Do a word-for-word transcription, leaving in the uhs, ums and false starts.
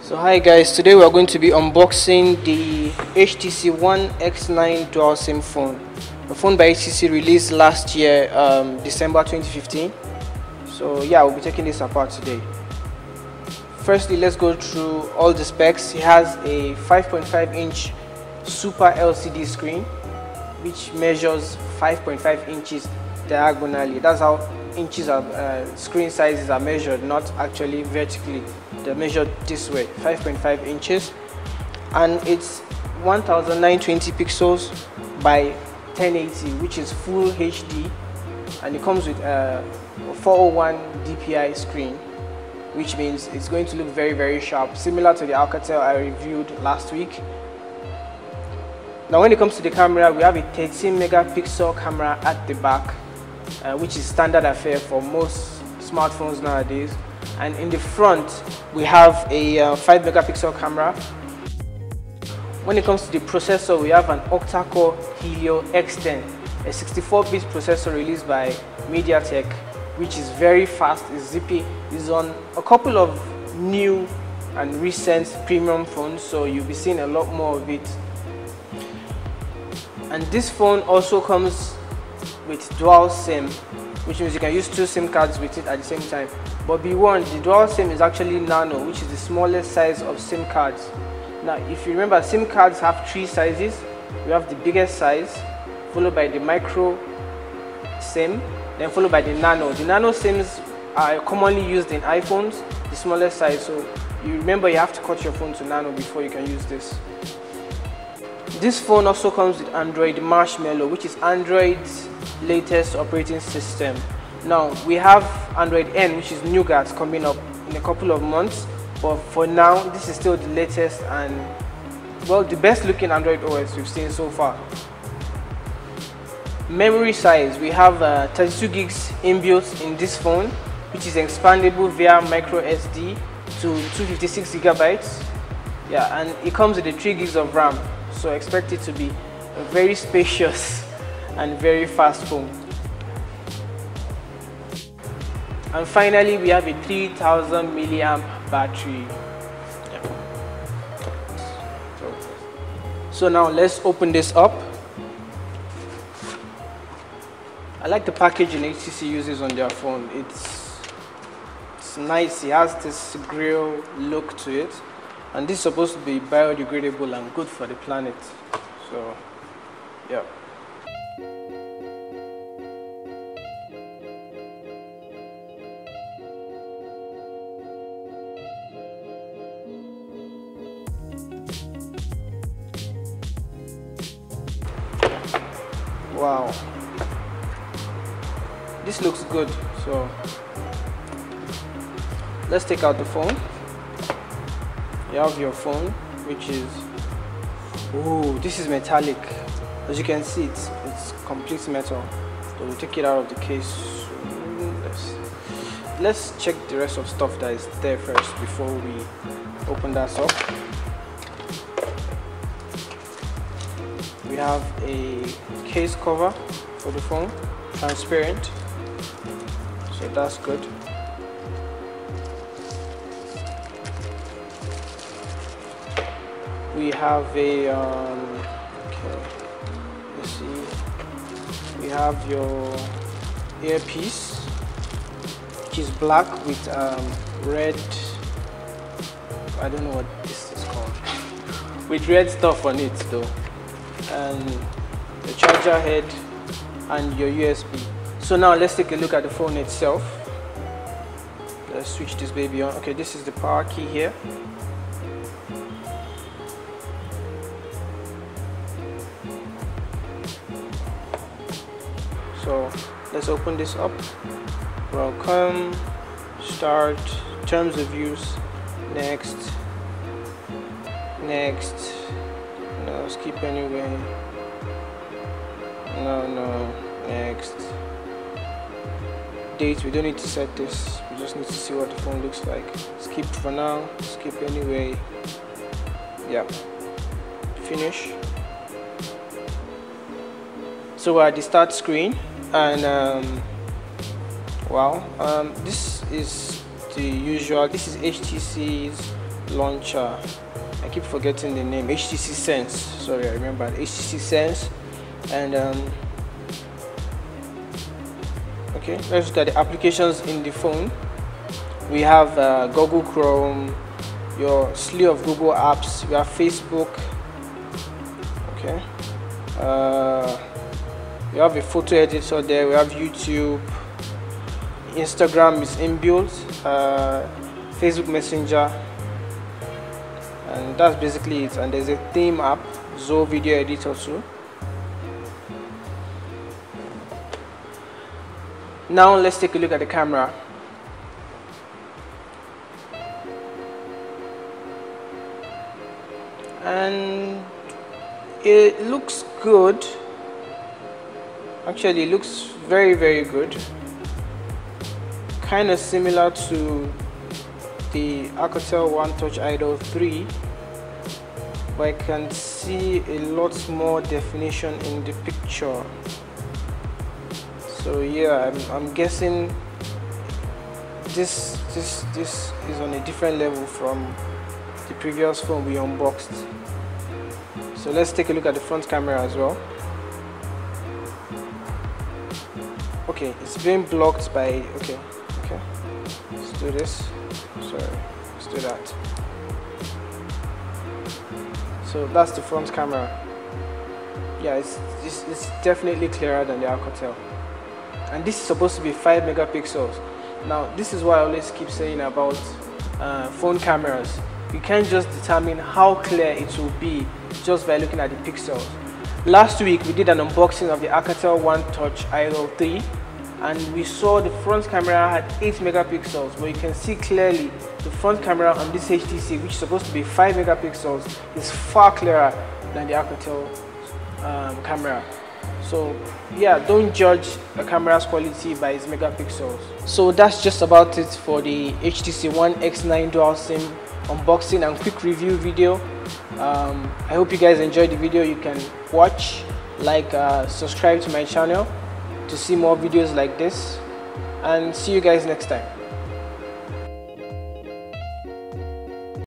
So hi guys, today we are going to be unboxing the H T C One X nine dual SIM phone. The phone by H T C released last year, um, December twenty fifteen. So yeah, we'll be taking this apart today. Firstly, let's go through all the specs. It has a five point five inch Super L C D screen, which measures five point five inches diagonally. That's how inches of uh, screen sizes are measured, not actually vertically. They're measured this way, five point five inches, and it's one thousand nine hundred twenty pixels by ten eighty, which is full H D, and it comes with a four oh one D P I screen, which means it's going to look very very sharp, similar to the Alcatel I reviewed last week. Now when it comes to the camera, we have a thirteen megapixel camera at the back, uh, which is standard affair for most smartphones nowadays. And in the front, we have a uh, five megapixel camera. When it comes to the processor, we have an octa-core Helio X ten, a sixty-four bit processor released by MediaTek, which is very fast, is zippy, is on a couple of new and recent premium phones, so you'll be seeing a lot more of it. And this phone also comes with dual SIM, which means you can use two SIM cards with it at the same time. But be warned, the dual SIM is actually nano, which is the smallest size of SIM cards. Now, if you remember, SIM cards have three sizes. We have the biggest size, followed by the micro SIM, then followed by the nano. The nano SIMs are commonly used in iPhones, the smallest size. So you remember you have to cut your phone to nano before you can use this. This phone also comes with Android Marshmallow, which is Android's latest operating system. Now we have Android N, which is Nougat, coming up in a couple of months, but for now this is still the latest and, well, the best looking Android O S we've seen so far. Memory size, we have uh, thirty-two gigs inbuilt in this phone, which is expandable via micro S D to two hundred fifty-six gigabytes. Yeah, and it comes with a three gigs of RAM, so expect it to be a very spacious and very fast phone. And finally, we have a three thousand milliamp battery. Yeah. So now let's open this up. I like the packaging H T C uses on their phone. It's, it's nice. It has this grill look to it. And this is supposed to be biodegradable and good for the planet. So, yeah. Wow, this looks good. So let's take out the phone. You have your phone, which is, oh, this is metallic. As you can see, it's it's complete metal. So we'll take it out of the case. Let's, let's check the rest of stuff that is there first before we open that up. We have a case cover for the phone, transparent, so that's good. We have a, um, okay, let's see, we have your earpiece, which is black with um, red, I don't know what this is called, with red stuff on it though. And the charger head and your U S B. So now let's take a look at the phone itself. Let's switch this baby on. Okay, this is the power key here. So let's open this up. Welcome, start, terms of use, next, next. No, skip anyway. No, no, next. Date, we don't need to set this. We just need to see what the phone looks like. Skip for now, skip anyway. Yeah. Finish. So we're at the start screen, and um, wow, um, this is the usual. This is H T C's launcher. I keep forgetting the name. H T C Sense. Sorry, I remember H T C Sense. And um, okay, let's look at the applications in the phone. We have uh, Google Chrome, your slew of Google apps. We have Facebook. Okay. Uh, we have a photo editor there. We have YouTube. Instagram is inbuilt. Uh, Facebook Messenger. And that's basically it. And there's a theme app, Zoho Video Editor too. Now let's take a look at the camera. And it looks good. Actually, it looks very very good. Kind of similar to the Alcatel One Touch Idol three, but I can see a lot more definition in the picture. So yeah, I'm, I'm guessing this this this is on a different level from the previous phone we unboxed. So let's take a look at the front camera as well. Okay, it's being blocked by okay okay let's do this. Sorry, let's do that. So that's the front camera. Yeah, it's, it's, it's definitely clearer than the Alcatel. And this is supposed to be five megapixels. Now, this is what I always keep saying about uh, phone cameras. You can't just determine how clear it will be just by looking at the pixels. Last week, we did an unboxing of the Alcatel One Touch Idol three, and we saw the front camera had eight megapixels, but you can see clearly the front camera on this H T C, which is supposed to be five megapixels, is far clearer than the Alcatel um, camera. So yeah, don't judge a camera's quality by its megapixels. So that's just about it for the H T C One X nine Dual SIM unboxing and quick review video. um, I hope you guys enjoyed the video. You can watch, like, uh, subscribe to my channel to see more videos like this, and see you guys next time.